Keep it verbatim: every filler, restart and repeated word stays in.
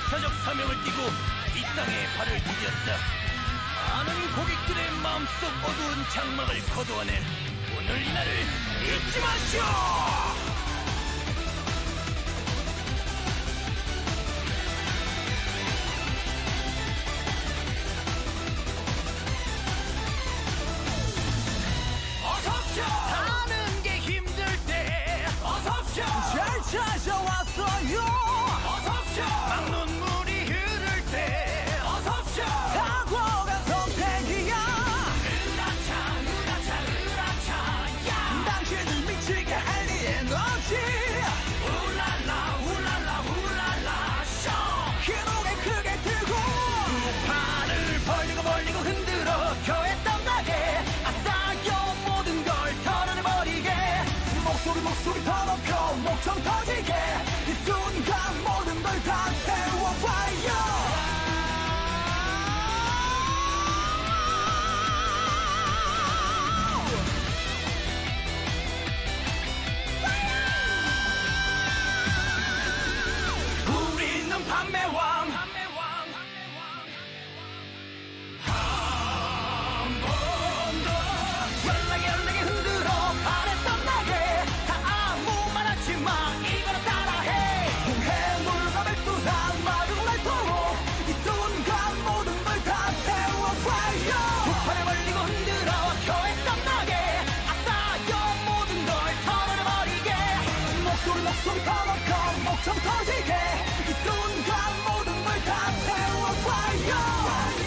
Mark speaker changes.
Speaker 1: 역사적 사명을 띠고 이 땅에 발을 디뎠다. 많은 고객들의 마음속 어두운 장막을 거두어낸 오늘 이날을 잊지 마시오. 사는 게 힘들 때 어서오쇼.
Speaker 2: 잘 찾아왔어요.
Speaker 1: 어서오쇼. 막 눈물이 흐를 때 어서오쇼.
Speaker 2: 각오가 선택이야.
Speaker 1: 으라차 으라차 으라차 야.
Speaker 2: 당신을 미치게 할 리엔 없지.
Speaker 1: 울랄라 울랄라 울랄라 쇼.
Speaker 2: 기록에 크게 들고
Speaker 1: 두 팔을 벌리고 벌리고 흔들어 교회 땀나게 아싸요 모든 걸 털어내버리게.
Speaker 2: 목소리 목소리 더 높여 목청 터지게. 이 순간 모든 걸 다 태워봐요.
Speaker 1: 우리는 판매왕 한 번 더 연락에 연락에 흔들어 발에 땀나게. 다 아무 말 하지 마 이거나 따라해.
Speaker 2: 해물과 백두산 마른 날도록 이 순간 모든 걸 다 태워봐요.
Speaker 1: 두 팔을 벌리고 흔들어 교회 땀나게 아싸요 모든 걸 털어내버리게.
Speaker 2: 목소리 목소리 더 높여 목청 터지게. 이 순간 모든 걸 다 태워봐요.